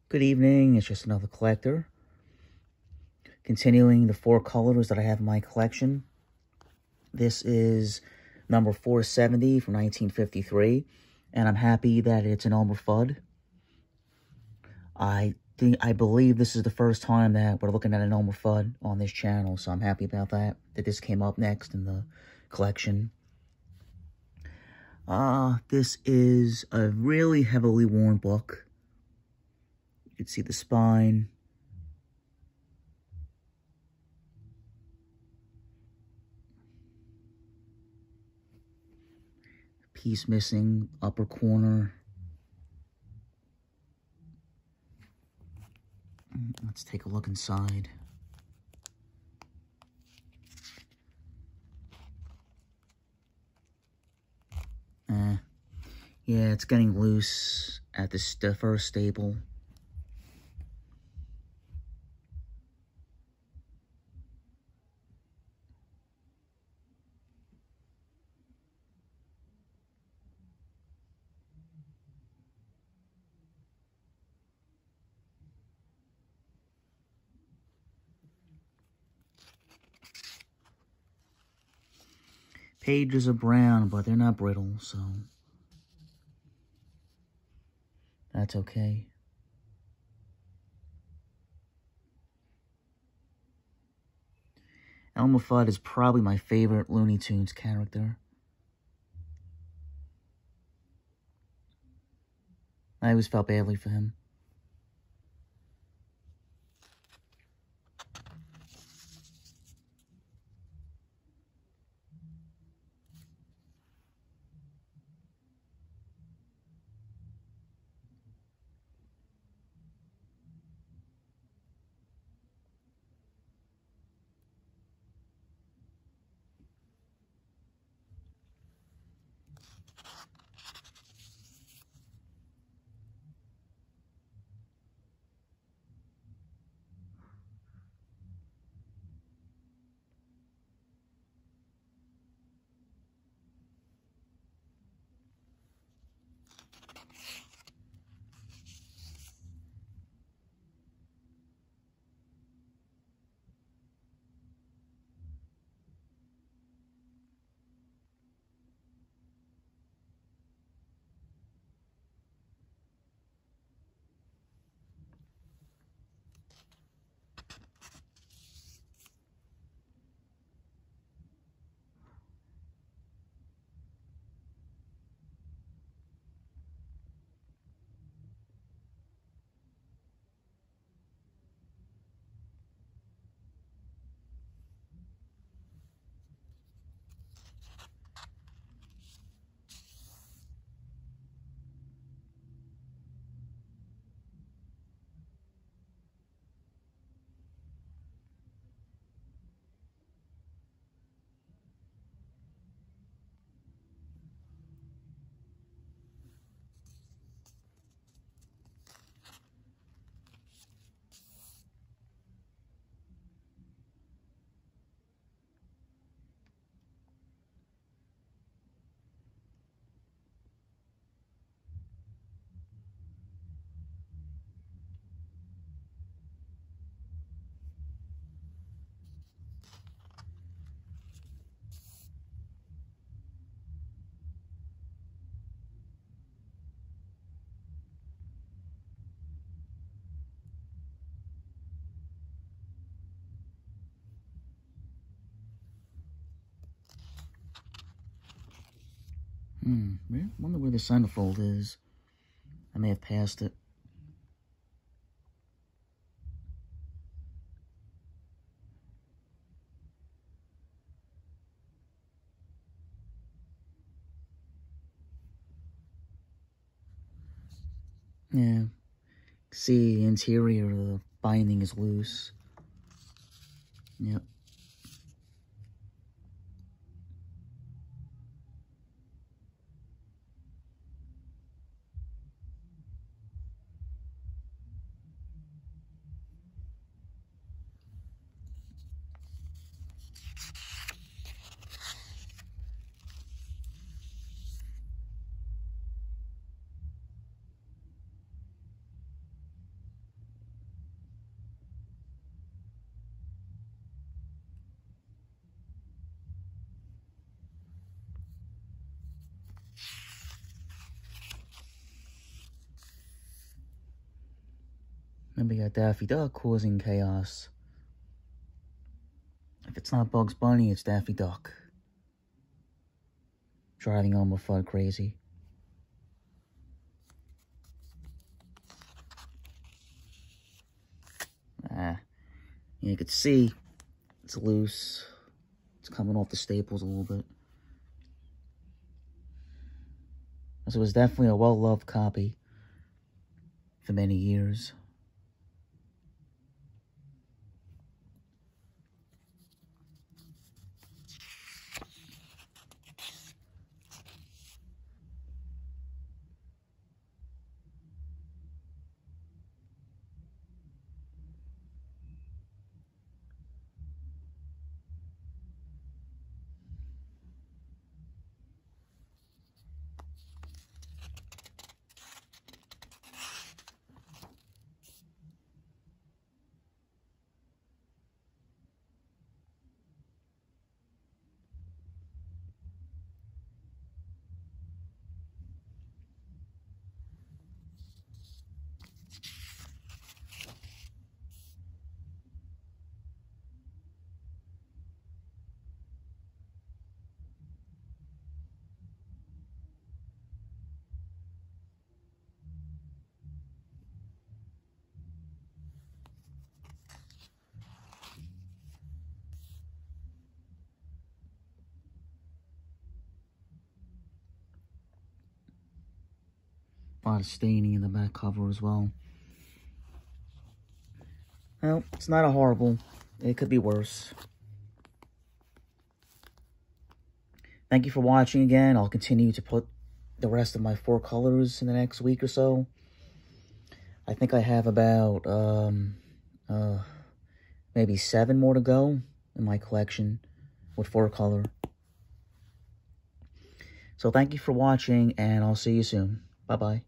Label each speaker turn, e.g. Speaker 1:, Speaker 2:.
Speaker 1: Good evening, it's just another collector. Continuing the 4 colors that I have in my collection. This is number 470 from 1953, and I'm happy that it's an Elmer Fudd. I believe this is the first time that we're looking at an Elmer Fudd on this channel, so I'm happy about that this came up next in the collection. This is a really heavily worn book. You can see the spine. Piece missing, upper corner. Let's take a look inside. Yeah, it's getting loose at the first staple. Pages are brown, but they're not brittle, so that's okay. Elmer Fudd is probably my favorite Looney Tunes character. I always felt badly for him. I wonder where the centerfold is. I may have passed it. Yeah. See, the interior, the binding is loose. Yep. Then we got Daffy Duck causing chaos. If it's not Bugs Bunny, it's Daffy Duck. Driving Elmer Fudd crazy. You can see it's loose. It's coming off the staples a little bit. So it was definitely a well-loved copy for many years. A lot of staining in the back cover as well. Well, it's not a horrible. It could be worse. Thank you for watching again. I'll continue to put the rest of my 4 colors in the next week or so. I think I have about maybe 7 more to go in my collection with 4 color. So thank you for watching, and I'll see you soon. Bye-bye.